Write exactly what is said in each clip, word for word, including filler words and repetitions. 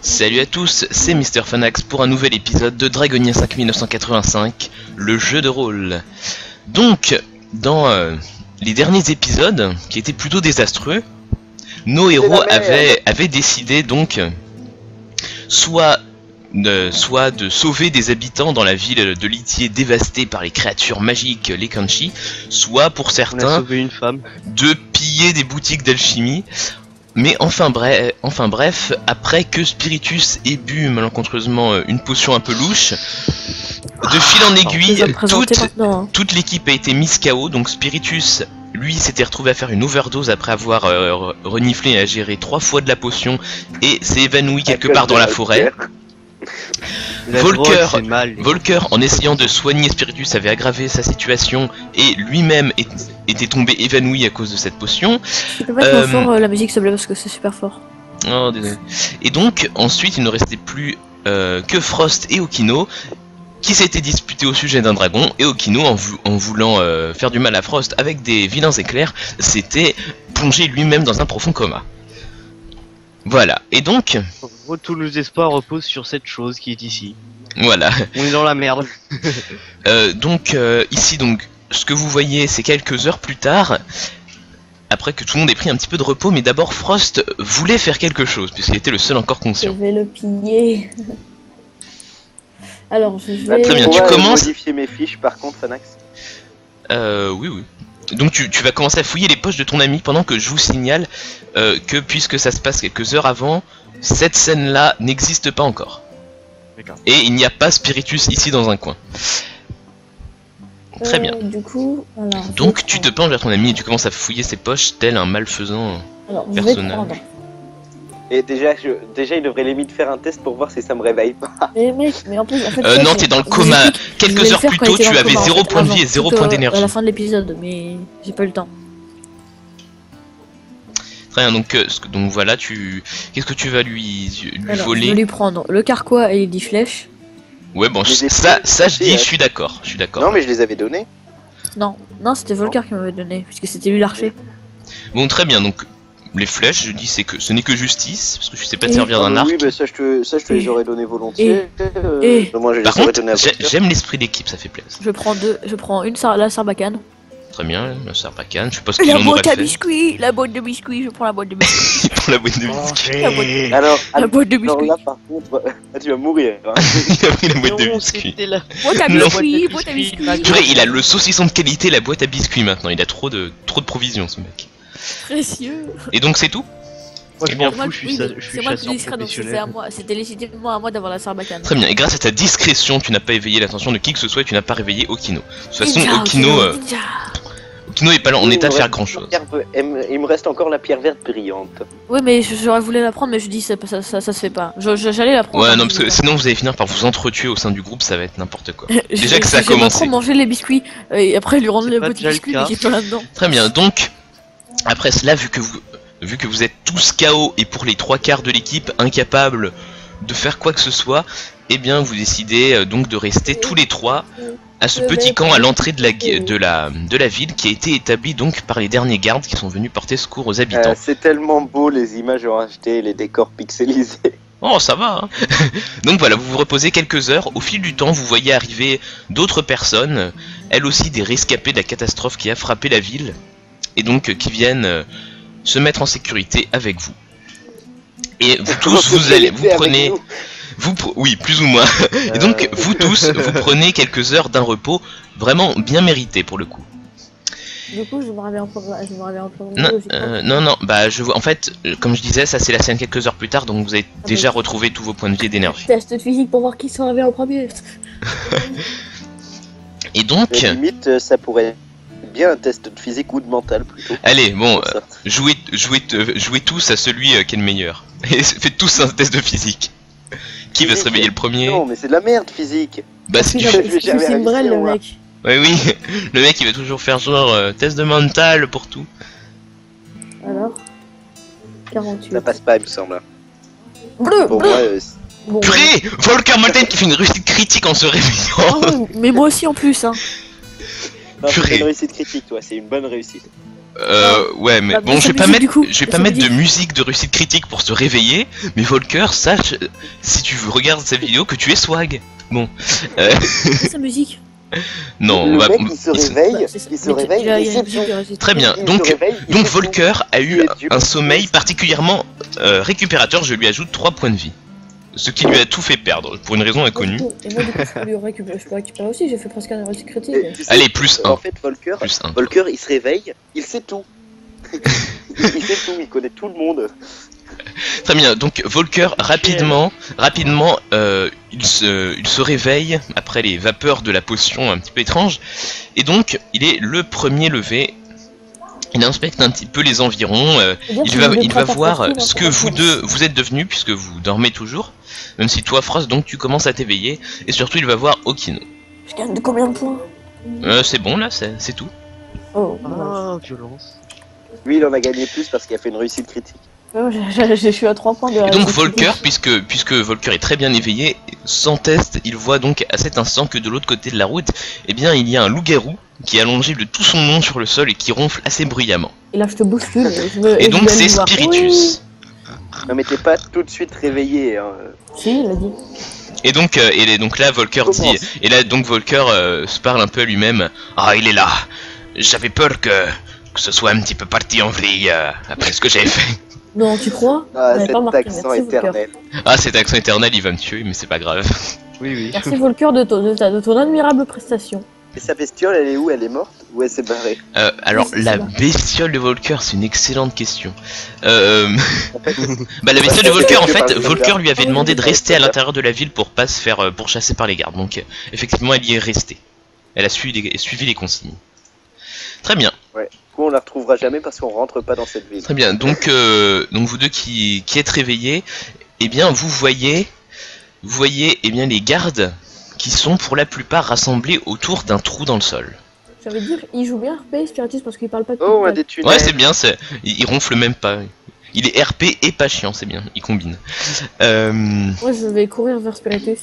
Salut à tous, c'est Mister Fanax pour un nouvel épisode de Dragonia cinq mille neuf cent quatre-vingt-cinq, le jeu de rôle. Donc, dans euh, les derniers épisodes, qui étaient plutôt désastreux, nos héros avaient, avaient décidé donc soit de, soit de sauver des habitants dans la ville de Litier dévastée par les créatures magiques, les Kanchi, soit pour certains sauvé une femme. de piller des boutiques d'alchimie. Mais enfin bref, enfin bref, après que Spiritus ait bu malencontreusement une potion un peu louche, de fil en aiguille, toute, hein. toute l'équipe a été mise K O. Donc Spiritus, lui, s'était retrouvé à faire une overdose après avoir euh, reniflé et à gérer trois fois de la potion et s'est évanoui quelque part dans la forêt. Volker, Volker, en essayant de soigner Spiritus, avait aggravé sa situation et lui-même est, était tombé évanoui à cause de cette potion. Tu peux pas être euh... fort euh, la musique s'il te plaît parce que c'est super fort. Oh, désolé. Et donc ensuite il ne restait plus euh, que Frost et Okino qui s'étaient disputés au sujet d'un dragon, et Okino, en, vou en voulant euh, faire du mal à Frost avec des vilains éclairs, s'était plongé lui-même dans un profond coma. Voilà, et donc... Tous nos espoirs reposent sur cette chose qui est ici. Voilà. On est dans la merde. euh, donc, euh, ici, donc, ce que vous voyez, c'est quelques heures plus tard, après que tout le monde ait pris un petit peu de repos, mais d'abord Frost voulait faire quelque chose, puisqu'il était le seul encore conscient. Je vais le piller. Alors, je vais... Ah, très bien, tu commences... modifier mes fiches, par contre, Fanax. Euh, oui, oui. Donc tu, tu vas commencer à fouiller les poches de ton ami pendant que je vous signale euh, que puisque ça se passe quelques heures avant, cette scène-là n'existe pas encore. Et il n'y a pas Spiritus ici dans un coin. Très bien. Euh, du coup, alors, donc tu te penches vers ton ami et tu commences à fouiller ses poches tel un malfaisant alors, je personnage. vais prendre. Et déjà, je, déjà, il devrait limite faire un test pour voir si ça me réveille pas. Mais mec, mais en plus, en fait, euh, ça, non, t'es dans le coma. Quelques heures plus tôt, tu avais zéro point de vie et zéro point d'énergie. À la fin de l'épisode, mais j'ai pas eu le temps. Très bien, donc, euh, donc voilà, tu... Qu'est-ce que tu vas lui, lui alors, voler? Je vais lui prendre le carquois et les dix flèches. Ouais, bon, je, ça, ça je dis, je suis d'accord, je suis d'accord. Non, mais je les avais donnés. Non, non, c'était Volker qui m'avait donné, puisque c'était lui l'archer. Bon, très bien, donc... Les flèches, je dis, c'est que ce n'est que justice, parce que je sais pas te et servir d'un arc. Oui, mais ça je te, ça, je te les aurais donné volontiers. Et, euh, et moi, je les par aurais contre, donné à j'aime l'esprit d'équipe, ça fait plaisir. Je prends deux, je prends une sar la sarbacane. Très bien, la sarbacane, je sais pas ce qu'il La en aurait boîte à fait. biscuits, la boîte de biscuits, je prends la boîte de biscuits. Il prend la boîte de biscuits. La boîte, Alors, la boîte de alors biscuits. là, par contre, là, tu vas mourir. Hein. Il a pris la boîte de Non, biscuits. c'était la- Boîte à Non. biscuits, boîte à biscuits. Purée, il a le saucisson de qualité, la boîte à biscuits maintenant, il a trop de, trop de provisions ce mec. Précieux. Et donc c'est tout? Moi je Eh bien, m'en fous, je suis, oui, sa- mais je suis c'est moi le chasseur plus discret, donc c'était à professionnel. moi, c'était légitimement à moi d'avoir la sarbacane. Très bien, et grâce à ta discrétion, tu n'as pas éveillé l'attention de qui que ce soit et tu n'as pas réveillé Okino. De toute façon, Ninja, Okino, euh, ninja. Okino est pas là en Il état de me faire reste grand chose. la pierre ve- Il me- il me reste encore la pierre verte brillante. Ouais, mais j'aurais voulu la prendre, mais je dis ça, ça, ça, ça se fait pas. Je- je- J'allais la prendre. Ouais, hein, non, je parce dis que pas. sinon vous allez finir par vous entretuer au sein du groupe, ça va être n'importe quoi. Je Déjà vais- que ça a j'aimerais commencé. trop manger les biscuits euh, et après lui rendre C'est les pas boîtes de déjà le biscuits, cas. mais j'ai pas là-dedans. Très bien, donc après cela, vu que vous, vu que vous êtes tous K O et pour les trois quarts de l'équipe incapables de faire quoi que ce soit, eh bien vous décidez euh, donc de rester tous les trois à ce petit camp à l'entrée de la, gu- de, la, de la ville qui a été établi donc par les derniers gardes qui sont venus porter secours aux habitants. Euh, c'est tellement beau les images en H D, les décors pixelisés. Oh, ça va, hein. Donc voilà, vous vous reposez quelques heures. Au fil du temps, vous voyez arriver d'autres personnes, elles aussi des rescapés de la catastrophe qui a frappé la ville, et donc euh, qui viennent euh, se mettre en sécurité avec vous. Et vous tous, vous allez, vous prenez, vous, pre- oui, plus ou moins. Et donc vous tous, vous prenez quelques heures d'un repos vraiment bien mérité pour le coup. Du coup, je me réveille en premier. Je me réveille en premier. Non, logiquement. euh, non, non, bah je vois. En fait, euh, comme je disais, ça c'est la scène quelques heures plus tard, donc vous avez Ah, déjà mais- retrouvé tous vos points de vie et d'énergie. Test de physique pour voir qui se réveille en premier. Et donc, Mais limite, euh, ça pourrait être bien un test de physique ou de mental plutôt. allez, bon, Pour euh, ça. jouez, jouez, euh, jouez tous à celui euh, qui est le meilleur. Et faites tous un test de physique. Qui va se réveiller le premier? Non, mais c'est de la merde physique. Bah si tu Je fais... vais jamais C'est une brêle, réussir, le moi. mec. Ouais, oui, le mec il va toujours faire genre euh, test de mental pour tout. Alors quarante-huit. Ça passe pas, il me semble. Bleu, Pour bleu. moi, euh, c'est- Bon, Purée, Volker Malten qui fait une réussite critique en se ah réveillant. ouais, mais moi aussi en plus, hein. non, c'est Purée. une réussite critique, toi, c'est une bonne réussite. Euh, ouais, mais Bah, bon, bah, je vais sa pas musique, mettre, du coup. je vais Bah, pas sa mettre de musique. musique de réussite critique pour se réveiller, mais Volker, sache, euh, si tu regardes sa vidéo, que tu es swag. Bon, euh, C'est sa musique. non, le on va. mec on- il se il se- réveille, Bah, c'est ça. il se Mais réveille, il a- et il a c'est une musique tout. de réussite. Très bien. Il Donc, se réveille, il donc fait tout. Volker a eu Il est Dieu. un sommeil particulièrement euh, récupérateur. Je lui ajoute trois points de vie, ce qui lui a tout fait perdre pour une raison inconnue. Et moi, du coup, je peux, lui récupérer, je peux récupérer aussi, j'ai fait presque un réussite critique. Et tu sais, Allez, plus En un, fait, Volker, plus un. Volker, il se réveille, il sait tout. il sait tout, il connaît tout le monde. Très bien. Donc Volker rapidement, rapidement, euh, il se, il se réveille après les vapeurs de la potion un petit peu étrange, et donc il est le premier levé. Il inspecte un petit peu les environs. euh, il va, il va voir ce que vous deux vous êtes devenus puisque vous dormez toujours, même si toi Frost donc tu commences à t'éveiller, et surtout il va voir Okino. Je gagne de combien de points? Euh, c'est bon là, c'est c'est tout. Oh, Ah, violence. Lui, il en a gagné plus parce qu'il a fait une réussite critique. ouais, je, je- je suis à trois points de Et donc réussite Volker, critique. puisque puisque Volker est très bien éveillé, sans test, il voit donc à cet instant que de l'autre côté de la route, eh bien il y a un loup-garou qui est allongé de tout son long sur le sol et qui ronfle assez bruyamment. Et là, je te bouscule. Et, je me, Et je donc vais c'est aller voir. Spiritus. Non, mais t'es pas tout de suite réveillé. Hein. Oui. Si, il a dit. Et donc euh, et donc là Volker dit, Commence. et là donc Volker euh, se parle un peu à lui-même. Ah, il est là. J'avais peur que que ce soit un petit peu parti en vrille euh, après ce que j'ai fait. Non, tu crois? Ah, J'avais cet pas remarqué, accent merci, Volker. éternel. Ah, cet accent éternel, il va me tuer, mais c'est pas grave. Oui, oui. Merci Volker de, ton- de, ta- de ton admirable prestation. Et sa bestiole, elle est où? Elle est morte? Ou elle s'est barrée? Euh, alors Oui, c'est la ça. bestiole de Volker, c'est une excellente question. Euh, En fait, Bah la bestiole de Ouais, Volker, en c'est fait, par le Volker lui avait Ah oui, demandé de oui, rester à oui. l'intérieur de la ville pour pas se faire euh, pourchasser par les gardes. Donc euh, effectivement, elle y est restée. Elle a suivi les, suivi les consignes. Très bien, du coup, on la retrouvera jamais parce qu'on rentre pas dans cette ville. très bien. Donc, euh, donc vous deux qui, qui êtes réveillés, eh bien vous voyez, vous voyez, eh bien les gardes qui sont pour la plupart rassemblés autour d'un trou dans le sol. J'avais dire, il joue bien R P, Spiritus, parce qu'il parle pas de Oh, un people. des tunnels. Ouais, c'est bien, c'est, il, il ronfle même pas. Il est R P et pas chiant, c'est bien, il combine. Euh, Moi, je vais courir vers Spiritus.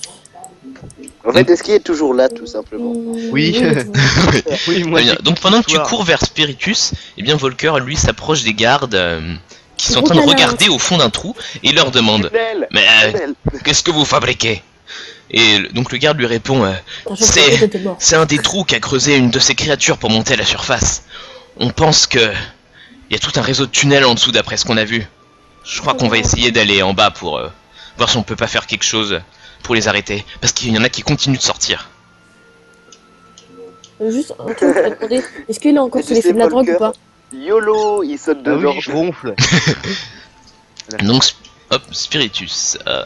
En fait, est-ce qu'il est toujours là, tout simplement? Oui. il est toujours- Oui, moi. Très bien. j'ai- Donc pendant que tu Soir. cours vers Spiritus, eh bien Volker lui s'approche des gardes euh, qui sont en Gros train de malin. regarder au fond d'un trou et leur demande Tunnel. mais euh, Tunnel. qu'est-ce que vous fabriquez? Et le- donc le garde lui répond euh, Attends, je C'est- croyais que t'étais mort. c'est un des trous qu'a creusé une de ces créatures pour monter à la surface. On pense que il y a tout un réseau de tunnels en dessous d'après ce qu'on a vu. Je crois qu'on va essayer d'aller en bas pour euh, voir si on peut pas faire quelque chose pour les arrêter parce qu'il y en a qui continuent de sortir. Euh, Juste un truc, je vais te demander, est-ce qu'il a encore Et tu sous l'effet sais, de la drogue Volker, ou pas? YOLO, il saute Ah dedans. oui, je ronfle. Donc sp- hop Spiritus. euh.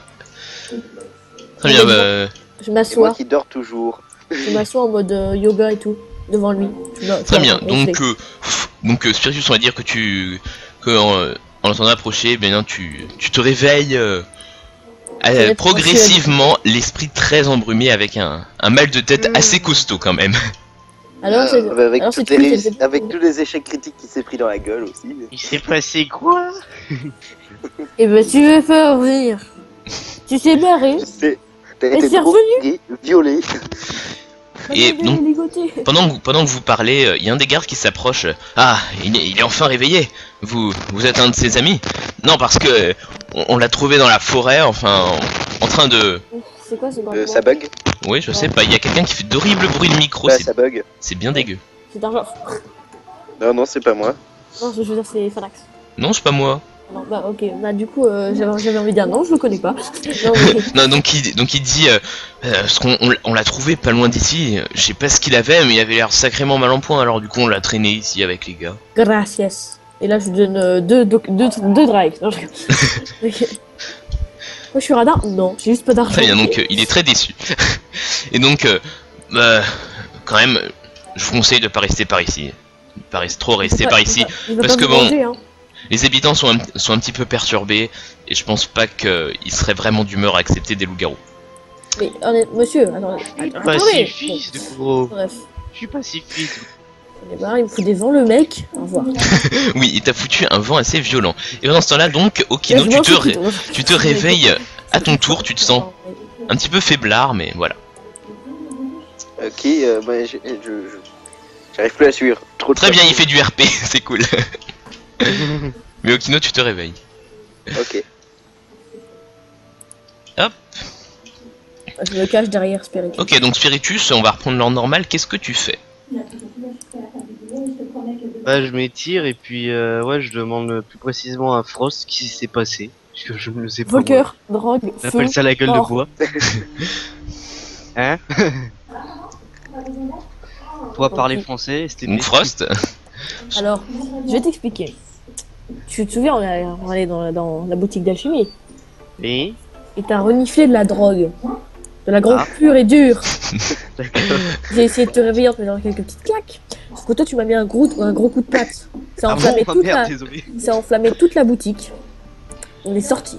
Très bien. Bah, Je Et moi m'assois, qui dors toujours. je m'assois en mode euh, yoga et tout, devant lui. Je me- Très bien, enfin, donc, on euh, pff, donc euh, Spiritus, on va dire que tu, que en, euh, en l'entendant approcher, eh bien tu, tu te réveilles euh, euh, vais être progressivement, l'esprit très embrumé avec un, un mal de tête Mm. assez costaud quand même. fait. Alors, c'est... Euh, avec, alors, c'est toutes les cool, réussites- c'est- avec tous les échecs critiques qu'il s'est pris dans la gueule aussi. Il s'est passé quoi? Eh ben, tu veux faire rire. Tu t'es barré. Tu sais, t'as Mais été c'est revenu. drogué, violé. Et Regardez, donc- ligoté. Pendant que, vous- pendant que vous parlez, euh, il y a un des gardes qui s'approche. Ah, il est, il est enfin réveillé. Vous, vous êtes un de ses amis? Non, parce que euh, on, on l'a trouvé dans la forêt, enfin, en, en train de... C'est quoi ce Euh, gardien? ça bug. Oui, je sais pas, il y a quelqu'un qui fait d'horribles bruits de micro, Bah, c'est- ça bug. c'est bien dégueu. C'est un genre. Non, non, c'est pas moi. Non, je veux dire, c'est Fanax. Non, c'est pas moi. Non, bah ok, bah du coup, euh, j'avais j'avais envie de dire non, je le connais pas. Non, mais... Non, donc il, donc il dit, euh, euh, parce qu'on on, on l'a trouvé pas loin d'ici, je sais pas ce qu'il avait, mais il avait l'air sacrément mal en point, alors du coup on l'a traîné ici avec les gars. Gracias. Et là, je lui donne euh, deux, deux, deux, deux drives. Non, je... Ok. Moi, je suis radar? Non, j'ai juste pas d'argent. Très bien, donc euh, il est très déçu. Et donc, euh, bah, quand même, je vous conseille de pas rester par ici. Pas rester, trop rester Il va- par il ici. va- il va parce pas que me bon- manger, hein. Les habitants sont un, sont un petit peu perturbés, et je pense pas qu'ils seraient vraiment d'humeur à accepter des loups-garous. Mais honnête, monsieur, attendez. Je suis attends, attendez. pacifiste, gros. Bref, Je suis pacifiste. on est marre, il me fout des vents, le mec. Au revoir. Oui, il t'a foutu un vent assez violent. Et pendant ce temps-là, donc, Okino, Je tu m'en te, fous, ré- putain. tu te réveilles à ton tour, tu te sens un petit peu faiblard, mais voilà. Ok, euh, bah, je, je, je, J'arrive plus à suivre. Trop de Très bien, temps. il fait du R P, c'est cool. Mais Okino, tu te réveilles. Ok. Je me cache derrière Spiritus. Ok, donc Spiritus, on va reprendre l'ordre normal. Qu'est-ce que tu fais? Bah, je m'étire et puis euh, ouais, je demande plus précisément à Frost ce qui s'est passé. Parce que je ne le sais pas. Volker, drogue, moi. On feu. appelle ça la gueule mort. de bois. Hein? Toi parler français, c'était Donc Frost. Alors, je vais t'expliquer. Tu te souviens, on est on est allé dans, la- dans la boutique d'alchimie Et et t'as reniflé de la drogue. De la drogue Ah. pure et dure. d'accord. J'ai essayé de te réveiller en te faisant quelques petites claques. Sauf que toi, tu m'as mis un gros, un gros coup de patte. Ça a Ah bon, enflammé, oh, toute, merde, la, désolé. ça a enflammé toute la boutique. On est sorti.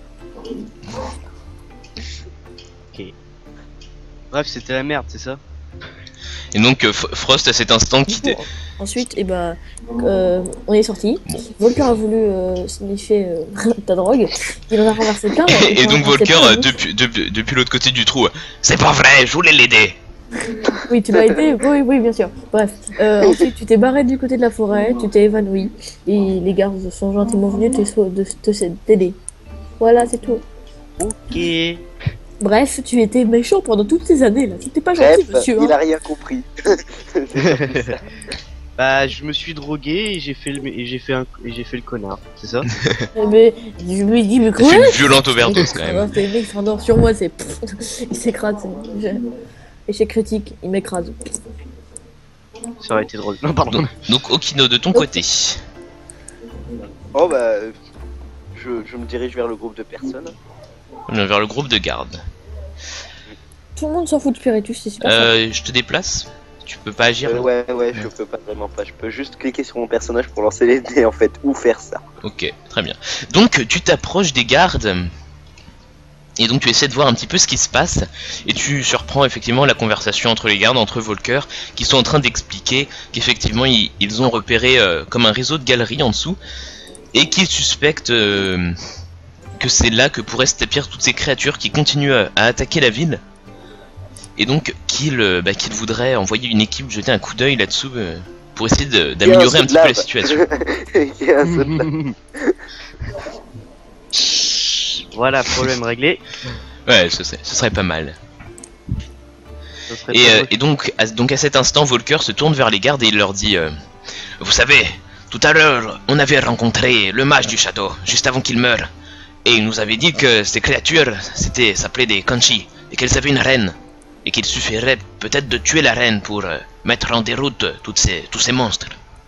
Bref, c'était la merde, c'est ça? Et donc euh, F- Frost à cet instant qui t'est... Ensuite, eh ben, euh, on est sorti. Bon. Volker a voulu euh, sniffer euh, ta drogue. Il en a renversé plein. Et, il en a donc renversé Volker, plein, euh, hein. depuis, depuis, depuis l'autre côté du trou, euh, c'est pas vrai, je voulais l'aider. Oui, tu l'as aidé. Oui, oui, bien sûr. Bref. Euh, ensuite, tu t'es barré du côté de la forêt. Tu t'es évanoui. Et les gardes sont gentiment venus te so- de- te- t'aider. Voilà, c'est tout. Ok. Bref, tu étais méchant pendant toutes ces années là. C'était pas gentil, Bref, monsieur. il hein. a rien compris. Bah, je me suis drogué et j'ai fait le et j'ai fait un et j'ai fait le connard, c'est ça? Eh Mais je me dis, mais T'as quoi fait une violente overdose quand même. Alors, c'est le mec s'endort sur moi, c'est. Il s'écrase. c'est- je- Échec critique, il m'écrase. Ça aurait été drôle. Non, pardon. Donc, donc Okino, de ton côté. Oh bah, je, je me dirige vers le groupe de personnes. On est vers le groupe de garde. Tout le monde s'en fout de Spiritus, c'est super. sympa. Euh, je te déplace. Tu peux pas agir Euh, là. ouais, ouais, je peux pas vraiment pas. Je peux juste cliquer sur mon personnage pour lancer les dés en fait, ou faire ça. Ok, très bien. Donc tu t'approches des gardes. Et donc tu essaies de voir un petit peu ce qui se passe. Et tu surprends effectivement la conversation entre les gardes, entre Volker, qui sont en train d'expliquer qu'effectivement ils, ils ont repéré euh, comme un réseau de galeries en dessous. Et qu'ils suspectent euh, que c'est là que pourraient se tapir toutes ces créatures qui continuent à, à attaquer la ville. Et donc qu'ils euh, bah, qu'ils voudraient envoyer une équipe jeter un coup d'œil là-dessous euh, pour essayer de- d'améliorer un petit peu la situation. Il y a un saut de lave. Voilà, problème réglé. Ouais, ce, serait- ce serait pas mal. Ça serait Et, pas euh, drôle. et donc, à, donc à cet instant, Volker se tourne vers les gardes et il leur dit euh, vous savez, tout à l'heure, on avait rencontré le mage du château, juste avant qu'il meure. Et il nous avait dit que ces créatures, c'était, s'appelaient des Kanchi, et qu'elles avaient une reine. Et qu'il suffirait peut-être de tuer la reine pour euh, mettre en déroute toutes ces, tous ces monstres.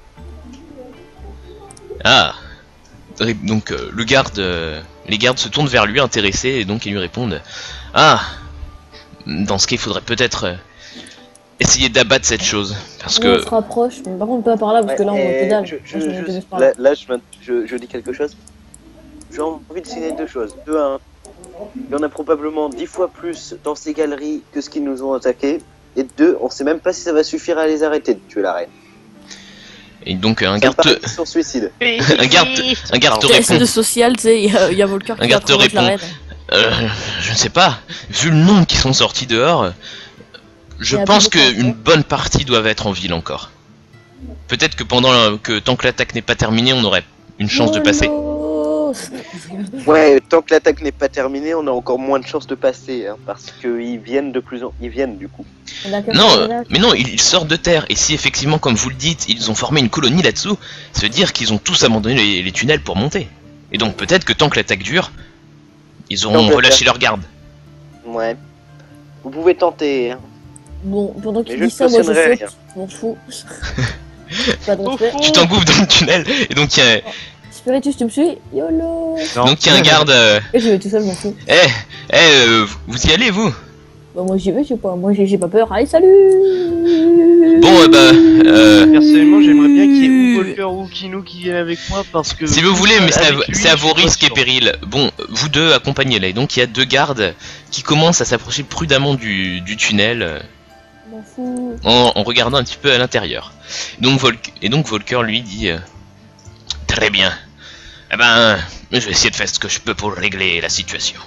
Ah. Et donc euh, le garde, euh, les gardes se tournent vers lui intéressés et donc ils lui répondent ah. Dans ce cas, il faudrait peut-être euh, essayer d'abattre cette chose parce On que se rapproche, mais par contre pas par là parce que là on voit Ouais, que dalle. je, je- Moi, je me je- débrouille par là. là, là, je, viens- je- je dis quelque chose. J'ai envie de signaler deux choses. De un, il y en a probablement dix fois plus dans ces galeries que ce qu'ils nous ont attaqué. Et de deux, on sait même pas si ça va suffire à les arrêter de tuer la reine. et donc un Ça me garde, paraît te... sur suicide. un garde, un garde te C'est répond de social, tu sais, il y, a- il y a Volker Un qui garde te approche la répond. reine. euh, je ne sais pas. Vu le nombre qui sont sortis dehors, je Il y a pense plus de qu'une temps, bonne partie doivent être en ville encore. Peut-être que pendant la- que tant que l'attaque n'est pas terminée, on aurait une chance de passer. Mollo. Ouais, tant que l'attaque n'est pas terminée, on a encore moins de chances de passer, hein, parce qu'ils viennent de plus en... Ils viennent du coup. On a qu'à Non, faire euh, là. mais non, ils, ils sortent de terre. Et si effectivement, comme vous le dites, ils ont formé une colonie là-dessous, ça veut dire qu'ils ont tous abandonné les, les tunnels pour monter. Et donc peut-être que tant que l'attaque dure, ils Tant auront que relâché leur garde. Ouais. Vous pouvez tenter, hein. Bon, pendant Mais qu'il je dit ça, moi je cautionnerai saute. rien. Je m'en fous. Pas de respect. Tu t'engouffres dans le tunnel. Et donc il y a, Spiritus, tu me suis YOLO. Non. donc il y a un garde. euh, Et je vais tout seul, je m'en fous. Eh, eh, euh, vous y allez vous? Bah, moi j'y vais, je sais pas. Moi j'ai j'ai pas peur. Allez, salut. Bon, euh, bah, euh, Personnellement, j'aimerais bien qu'il y ait ou Volker ou Kino qui viennent avec moi parce que. si vous voulez, mais c'est à, Avec lui, c'est à je vos suis pas risques et sûr. périls. Bon, vous deux accompagnez-les. Donc il y a deux gardes qui commencent à s'approcher prudemment du, du tunnel euh, Je m'en fous. en, en regardant un petit peu à l'intérieur. Donc Vol- et donc Volker lui dit euh, très bien. Eh ben, je vais essayer de faire ce que je peux pour régler la situation.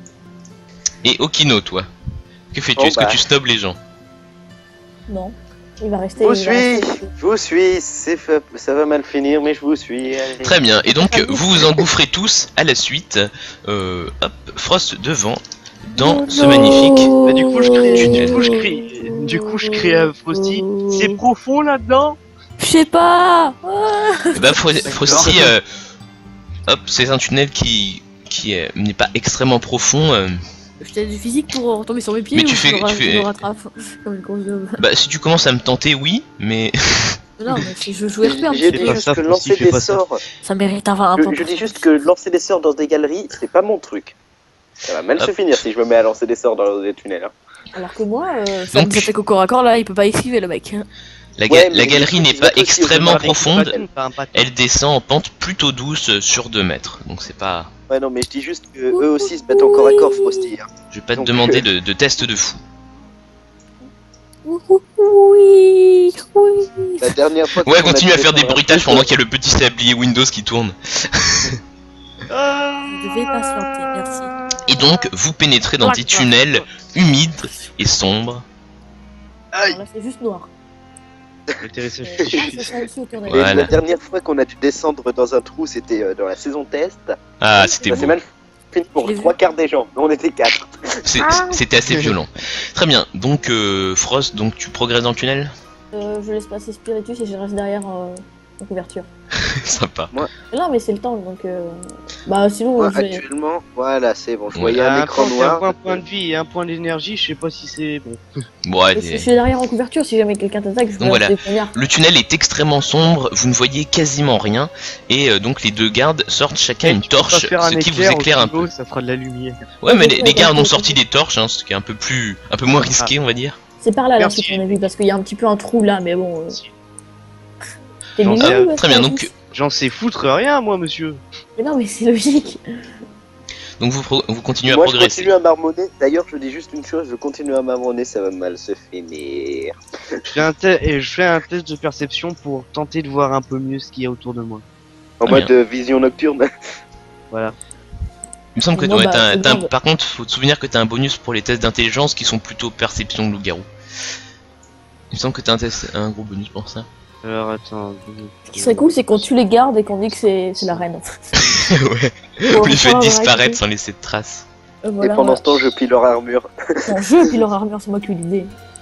Et Okino, toi, que fais-tu? Oh, Est-ce bah. que tu snobs les gens? Non. Il va rester. Je vous il va suis, rester- je vous suis, c'est fa- ça va mal finir, mais je vous suis. Allez. Très bien, et donc vous vous engouffrez tous à la suite. Euh, hop, Frost devant, dans ce Non. magnifique. Bah, du coup, je crie, Tunnel. du coup, je crie, du coup, je crie à Frosty. C'est profond là-dedans? Je sais pas. Ah. Bah, Fro- Frosty, euh, hop, c'est un tunnel qui, qui est- n'est pas extrêmement profond. euh. Je t'ai du physique pour retomber sur mes pieds. Mais ou tu je fais- me ra- tu fais- je me rattrape comme une grosse gomme. Bah, si tu commences à me tenter, oui, mais Non, mais si je jouais R P un J'ai petit dit pas peu, juste ça, que Frosty, lancer fais des pas ça. sorts. ça mérite avoir un Je, point. je dis juste que lancer des sorts dans des galeries, c'est pas mon truc. Ça va mal Hop. se finir si je me mets à lancer des sorts dans des tunnels. hein. Alors que moi, euh, ça Donc- me attaque au corps à corps là, il peut pas esquiver le mec. la, ga- Ouais, mais la le galerie truc, n'est ils pas mettent aussi au extrêmement départ des profonde. Bâton, pas un bâton. Elle descend en pente plutôt douce sur deux mètres. Donc c'est pas. Ouais, non, mais je dis juste que eux aussi se battent encore à corps, Frosty. hein. Je vais pas te Donc, demander euh, de, de test de fou. Oui, oui. La dernière fois Ouais, qu'on a continue à dû faire des descendre un bruitages truc, pendant qu'il y a le petit sablier Windows qui tourne. Ah. Vous devez patienter, merci. Et donc, vous pénétrez dans des tunnels humides et sombres. Alors là, c'est juste noir. L'atterrissage Euh, fichu. c'est ça aussi autour de Et Voilà. la dernière fois qu'on a dû descendre dans un trou, c'était euh, dans la saison test. Ah, c'était Ça beau. s'est mal fini pour Je l'ai vu. trois quarts des gens. On était quatre. C'est- Ah. C'était assez violent. Très bien. Donc, euh, Frost, donc tu progresses dans le tunnel. Euh, je laisse passer Spiritus et je reste derrière euh, en couverture. Sympa. Mais non, mais c'est le temps donc. Euh... Bah sinon, Moi, je vais. actuellement, voilà, c'est bon. Je Ouais. voyais un Un écran point, noir. un point de vie et un point d'énergie, je sais pas si c'est bon. Bon, Je, je allez. suis derrière en couverture si jamais quelqu'un t'attaque, je Donc vais voilà. rester derrière. Le tunnel est extrêmement sombre, vous ne voyez quasiment rien, et euh, donc les deux gardes sortent chacun une Tu peux pas torche, faire un ce qui vous éclair au éclaire un frigo, peu. ça fera de la lumière. Ouais, mais les, Ouais, les gardes ouais, ont ouais, sorti ouais. des torches, hein, ce qui est un peu plus, un peu moins risqué, on va dire. C'est par là là Merci. ce qu'on a vu parce qu'il y a un petit peu un trou là, mais bon. Euh... T'es Non, mignon, c'est- ou Très bien, Spiritus donc, J'en sais foutre rien, moi, monsieur. Mais non, mais c'est logique. donc vous, pro- vous continuez à Moi, je progresser. continue à marmonner. D'ailleurs, je dis juste une chose, je continue à marmonner, ça va mal se finir. Je fais un, te- et je fais un test de perception pour tenter de voir un peu mieux ce qu'il y a autour de moi. En Ah, mode euh, vision nocturne. Voilà. Il me semble que Moi, ouais, bah, t'as un- c'est t'as un- grave. par contre, faut te souvenir que t'as un bonus pour les tests d'intelligence qui sont plutôt perception de loup-garou. Il me semble que t'as un test, un gros bonus pour ça. Alors, attends. Ce qui serait cool, c'est qu'on tue les gardes et qu'on dit que c'est c'est la reine. Ouais. Pour Vous les faites pouvoir disparaître arrêter. sans laisser de traces. Euh, Et voilà, pendant voilà. ce temps, je plie leur armure. Mon jeu, puis leur armure, c'est moi qui ai eu l'idée.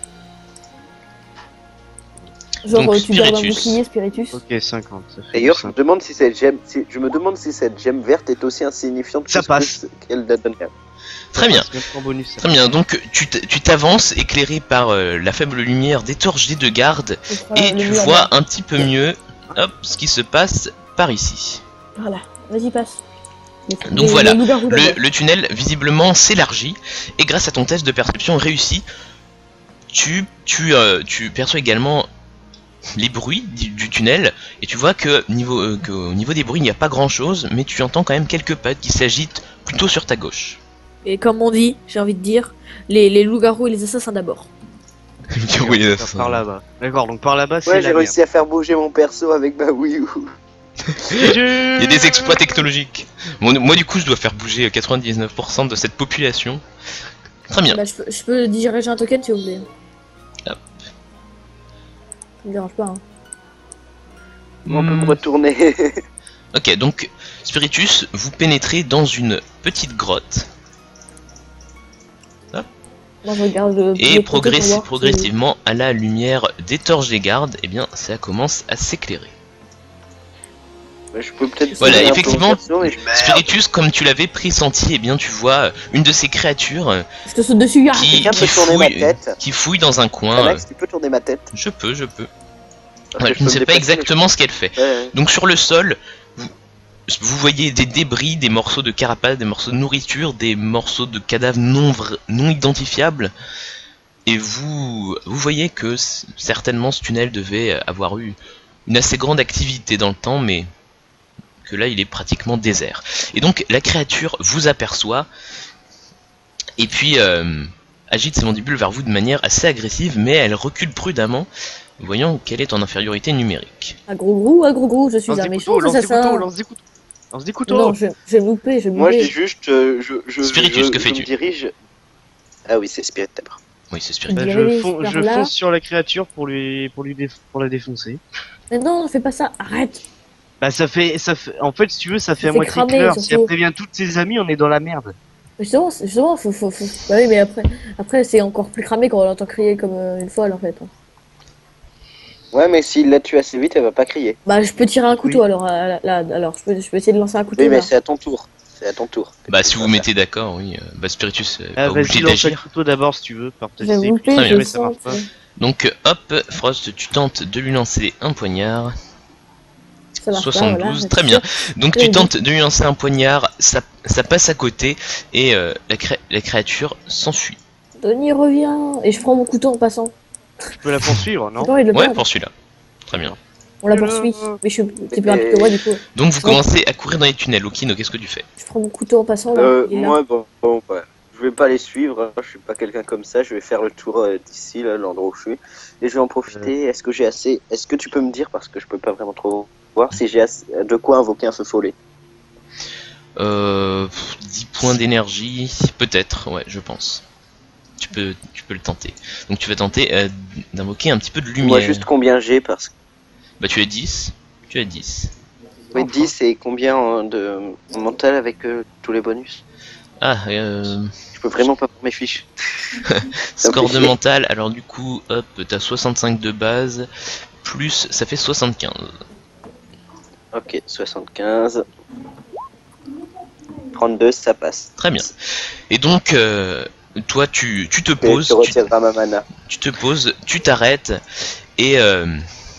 Genre, Donc, euh, tu gardes un Spiritus. bouclier, Spiritus. Ok, cinquante. Ça fait D'ailleurs, je me cinq. demande si cette gemme, si- je me demande si cette gemme verte est aussi insignifiante Ça que ce passe. que- qu'elle donne. Très bien. C'est même pas en bonus, ça. Très bien, donc tu t- tu t'avances éclairé par euh, la faible lumière des torches des deux gardes Je prends et le tu mur vois là. un petit peu mieux hop, ce qui se passe par ici. Voilà, vas-y, passe. Les- Donc les- voilà, les loups-garous Le, d'abord. le tunnel visiblement s'élargit et grâce à ton test de perception réussi, tu, tu, euh, tu perçois également les bruits du, du tunnel et tu vois que niveau, euh, que au niveau des bruits il n'y a pas grand chose mais tu entends quand même quelques pattes qui s'agitent plutôt sur ta gauche. Et comme on dit, j'ai envie de dire, les, les loups-garous et les assassins d'abord. Oui, On va faire par là-bas. D'accord, donc par là-bas, c'est Ouais, la j'ai merde. réussi à faire bouger mon perso avec ma Wii U. Il y a des exploits technologiques. Bon, moi du coup je dois faire bouger quatre-vingt-dix-neuf pour cent de cette population. Très bien. Bah, je, peux, je peux diriger un token si vous voulez. Hop. Ça me dérange pas. Hein. On peut me Hmm. retourner. Ok, donc Spiritus, vous pénétrez dans une petite grotte Moi, je regarde. le- et le côté progressi- pour voir si- progressivement à la lumière des torches des gardes, eh bien ça commence à s'éclairer. Ouais, je peux peut-être. Voilà, sauver un peu effectivement, mon perso, mais je- Spiritus, comme tu l'avais pressenti, eh bien tu vois une de ces créatures euh, Je te saute dessus, ah qui, quelqu'un qui peut tourner ma fouille, tête. qui fouille dans un coin. euh, Alex, tu peux tourner ma tête. Je peux, je peux. Parce Ouais, que je ne peux sais me pas déplacer, exactement ce qu'elle fait. mais- Ouais, ouais. Donc sur le sol, vous, vous voyez des débris, des morceaux de carapace, des morceaux de nourriture, des morceaux de cadavres non, vra- non identifiables. Et vous, vous voyez que c- certainement ce tunnel devait avoir eu une assez grande activité dans le temps, mais que là il est pratiquement désert. Et donc la créature vous aperçoit, et puis euh, agite ses mandibules vers vous de manière assez agressive, mais elle recule prudemment, voyant qu'elle est en infériorité numérique. Un gros gros, un gros gros, je suis Lance un des méchant couteaux, lance des couteaux, assassin. lance des couteaux. Lance des couteaux. Non, je, je vais me louper, je vais me Moi, je dis louper. juste, euh, je, je, Spiritus, je, que je fais-tu? me dirige. Ah oui, c'est Spirit d'abord. Oui, c'est Il spirituel. Bah, y avait je, des fon- je super là. fonce sur la créature pour lui, pour lui déf- pour la défoncer. Mais non, fais pas ça, arrête. Bah ça fait, ça fait, en fait si tu veux ça fait Ça à fait moitié cramer, cœur. Si surtout. elle prévient toutes ses amies, on est dans la merde. Mais Justement, c'est- justement, faut, faut, faut... Bah oui, mais après, après c'est encore plus cramé quand on l'entend crier comme euh, une folle en fait. hein. Ouais, mais s'il la tue assez vite, elle va pas crier. Bah je peux tirer un couteau Oui. alors, euh, là, là, alors je peux, je peux essayer de lancer un couteau. Oui, mais là. c'est à ton tour. C'est à ton tour. Bah, si vous vous mettez d'accord, oui. euh, Bah, Spiritus euh, Ah, pas vas-y obligé lance le d'agir. couteau d'abord si tu veux. Par Je vais vous le Très plaît, bien. je ça marche sens. pas. ça- Donc, euh, hop, Frost, tu tentes de lui lancer un poignard. Ça marche pas, soixante-douze, voilà, très c'est bien. sûr. Donc, Oui, tu tentes de lui lancer un poignard, ça, ça passe à côté, et euh, la, cré- la créature s'enfuit. Denis revient et je prends mon couteau en passant. Tu peux la poursuivre, J'ai non pas envie de le Ouais, perdre. pour celui-là. Très bien. On la Euh, poursuit. Mais je suis t'es plus rapide que moi du coup. Donc, vous Ouais. commencez à courir dans les tunnels. Okino, qu'est-ce que tu fais? Je prends mon couteau en passant là. Euh, il est là. moi, bon, bon, ouais. Je vais pas les suivre, hein. Je suis pas quelqu'un comme ça, je vais faire le tour euh, d'ici, là, l'endroit où je suis. Et je vais en profiter, est-ce que j'ai assez... Est-ce que tu peux me dire, parce que je peux pas vraiment trop voir, si j'ai assez... de quoi invoquer un feu follet? Euh, pff, dix points d'énergie, peut-être, ouais, je pense. Tu peux, tu peux le tenter. Donc tu vas tenter euh, d'invoquer un petit peu de lumière. Moi, juste combien j'ai, parce que... Bah tu as dix. Tu as dix. Oui, dix et combien euh, de mental avec euh, tous les bonus? Ah, euh, Je peux vraiment pas voir mes fiches. Ça me score fait de chier. mental, alors du coup, hop, t'as soixante-cinq de base, plus, ça fait soixante-quinze. Ok, soixante-quinze. trente-deux, ça passe. Très bien. Et donc, euh, toi, tu, tu te Et poses, tu tu, retireras ma mana. tu te poses, tu t'arrêtes, et euh,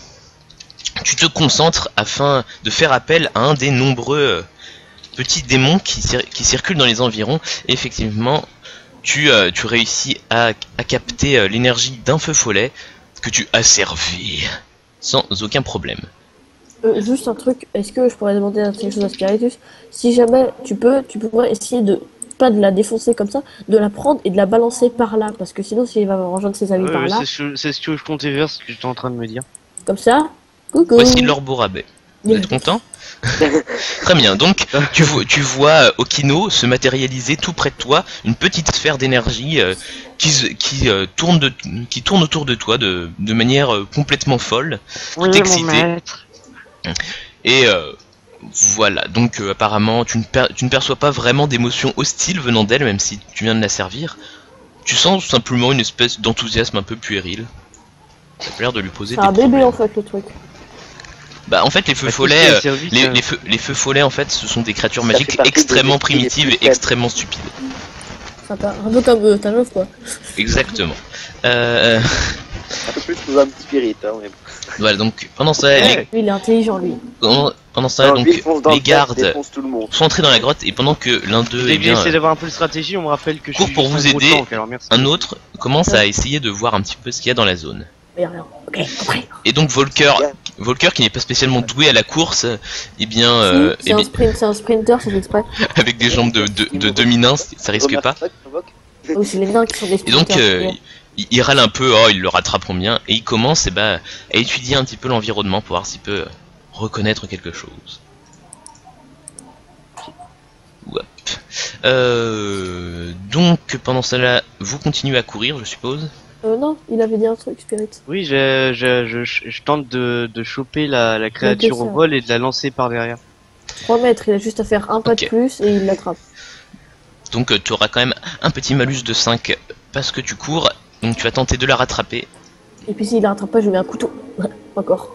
tu te concentres afin de faire appel à un des nombreux euh, petits démons qui, cir- qui circulent dans les environs. Et effectivement, tu, euh, tu réussis à, à capter euh, l'énergie d'un feu follet que tu as servi sans aucun problème. Euh, juste un truc, est-ce que je pourrais demander quelque chose à Spiritus? Si jamais tu peux, tu pourrais essayer de pas de la défoncer comme ça, de la prendre et de la balancer par là, parce que sinon s'il va rejoindre ses amis Ouais, par ouais, là, c'est ce, c'est ce que je comptais faire, ce que j'étais en train de me dire. comme ça, coucou. Voici l'orbeau rabais. Vous êtes content? Très bien, donc tu vois, tu vois euh, Okino se matérialiser tout près de toi, une petite sphère d'énergie euh, qui, se- qui, euh, tourne de, qui tourne autour de toi de, de manière euh, complètement folle. Oui, excité. mon maître. Et euh, voilà, donc euh, apparemment tu ne, per- tu ne perçois pas vraiment d'émotion hostile venant d'elle, même si tu viens de la servir. Tu sens simplement une espèce d'enthousiasme un peu puéril. Ça a l'air de lui poser C'est des un bébé problèmes. en fait le truc. Bah en fait les feux Bah, tout ce follets, qui est euh, service, les, euh, les feux, les feux follets en fait ce sont des créatures Ça magiques fait partie des extrêmement esprits les primitives plus et faibles. extrêmement stupides. Sympa. Un peu comme euh, Thanos quoi. Exactement. Euh, Un peu plus sous un spirit, hein, mais bon. voilà donc pendant ça, les, Ouais. Lui il est intelligent lui. pendant, pendant ça Non, donc lui, il fonce dans les le tas, il gardes défonce tout le monde. sont entrés dans la grotte et pendant que l'un d'eux J'ai eh bien essayé d'avoir un peu de stratégie, on me rappelle que je cours suis pour juste vous un gros aider, tank, alors merci. un autre commence à essayer de voir un petit peu ce qu'il y a dans la zone. Mais y a rien. Ok, compris. Et donc Volker, Volker qui n'est pas spécialement doué à la course, eh bien, euh, Si, c'est eh un, bien, sprint, c'est un sprinter, c'est fait exprès. avec des jambes de, de, de demi-nains, ça risque pas. Remarque que t'invoques Oh, c'est les nains qui sont des Et sprinters. donc euh, ouais. il, il râle un peu, oh ils le rattraperont bien, et il commence eh ben, à étudier un petit peu l'environnement pour voir s'il peut euh, reconnaître quelque chose. Hop. Euh, donc pendant cela, vous continuez à courir, je suppose. Euh, non, il avait dit un truc, Spirit. Oui, je, je, je, je tente de, de choper la, la créature Ok, ça. au vol et de la lancer par derrière. trois mètres, il a juste à faire un pas Ok. de plus et il l'attrape. Donc tu auras quand même un petit malus de cinq parce que tu cours, donc tu vas tenter de la rattraper. Et puis s'il la rattrape pas, je lui mets un couteau. Encore.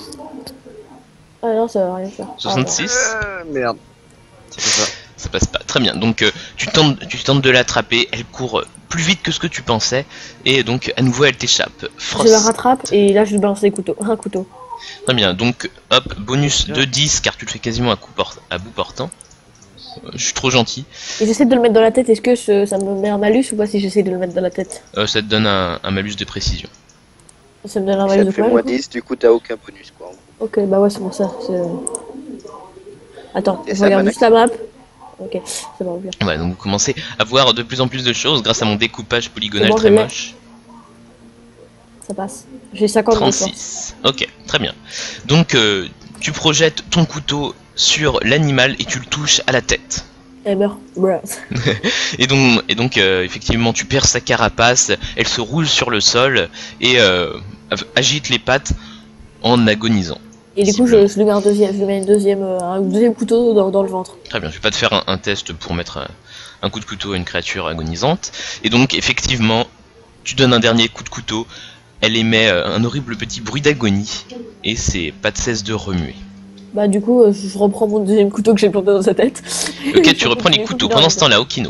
Ah non, ça va rien faire. soixante-six, Euh, merde. C'est ça. ça passe pas. Très bien, donc euh, tu, tentes, tu tentes de l'attraper, elle court plus vite que ce que tu pensais, et donc à nouveau elle t'échappe. Ah, bon. Frost. Je la rattrape et là je lui balance des couteaux. Un couteau. Très bien, donc hop, bonus de dix car tu le fais quasiment à, coup port- à bout portant. Euh, je suis trop gentil. Et j'essaie de le mettre dans la tête. Est-ce que ce- ça me met un malus ou pas si j'essaie de le mettre dans la tête? Euh, ça te donne un, un malus de précision. Ça me donne un Ça malus te de fait quoi moins du coup dix, du coup t'as aucun bonus quoi. Ok, bah ouais, c'est pour ça. c'est- Attends, Et je ça regarde va, juste la map. Ok, c'est bon, bien. Ouais, donc vous commencez à voir de plus en plus de choses grâce à mon découpage polygonal C'est bon, très je l'ai. moche. Ça passe. J'ai cinquante de force. trente-six. Ok, très bien. Donc euh, tu projettes ton couteau sur l'animal et tu le touches à la tête. Elle meurt. Bruh. Et donc, et donc euh, effectivement, tu perds sa carapace, elle se roule sur le sol et euh, agite les pattes en agonisant. Et du coup, je, je lui mets un deuxième, je lui mets une deuxième, euh, un deuxième couteau dans, dans le ventre. Très bien, je vais pas te faire un, un test pour mettre un, un coup de couteau à une créature agonisante. Et donc, effectivement, tu donnes un dernier coup de couteau, elle émet euh, un horrible petit bruit d'agonie et ses pattes cessent de remuer. Bah du coup, euh, je reprends mon deuxième couteau que j'ai planté dans sa tête. Ok, tu reprends les couteaux. Pendant ce temps-là, Okino.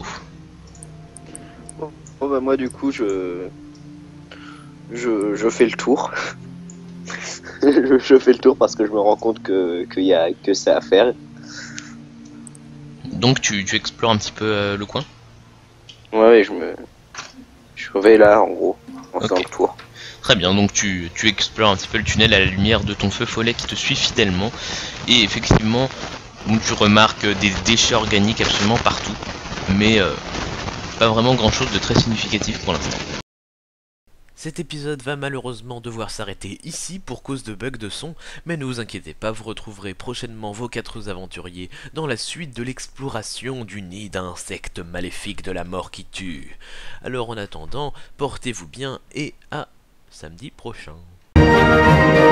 Bon bah moi du coup je je, je fais le tour. je, je fais le tour parce que je me rends compte que qu'il y a que ça à faire. Donc tu, tu explores un petit peu euh, le coin. Ouais, ouais, je me je vais là en gros en faisant Ok. le tour. Très bien, donc tu, tu explores un petit peu le tunnel à la lumière de ton feu follet qui te suit fidèlement. Et effectivement, donc tu remarques des déchets organiques absolument partout. Mais euh, pas vraiment grand chose de très significatif pour l'instant. Cet épisode va malheureusement devoir s'arrêter ici pour cause de bugs de son, mais ne vous inquiétez pas, vous retrouverez prochainement vos quatre aventuriers dans la suite de l'exploration du nid d'insectes maléfiques de la mort qui tue. Alors en attendant, portez-vous bien et à samedi prochain.